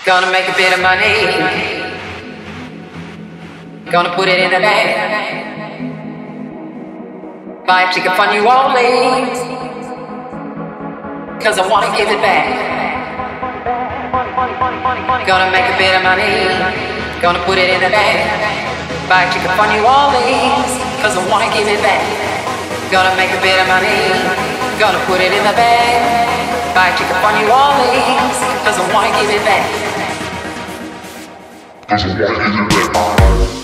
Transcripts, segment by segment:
Gonna make a bit of money. Gonna put it in the bank. Buy a ticket for New Orleans, 'cause I wanna give it back. Gonna make a bit of money. Gonna put it in the bank. Buy a ticket for New Orleans, 'cause I wanna give it back. Gonna make a bit of money. Gonna put it in the bank. Buy a ticket for New Orleans, 'cause I wanna give it back. 'Cause I wanna give it back.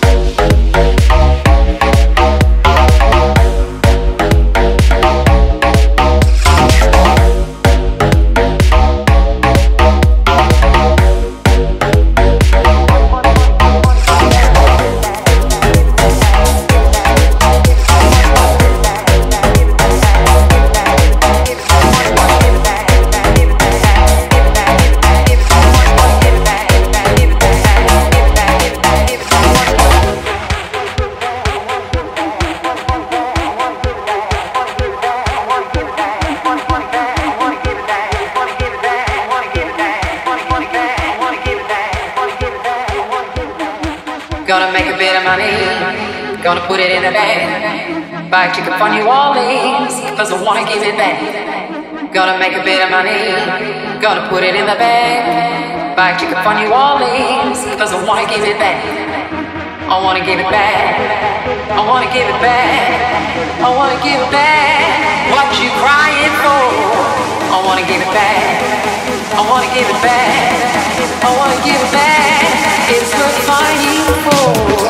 Gonna make a bit of money. Gonna put it in the bank. Buy a ticket for New Orleans, 'cause I wanna give it back. Gonna make a bit of money. Gonna put it in the bank. Buy a ticket for New Orleans, 'cause I wanna give it back. I wanna give it back. I wanna give it back. I wanna give it back. What you crying for? I wanna give it back. I wanna give it back. I wanna give it back. It's worth fighting for.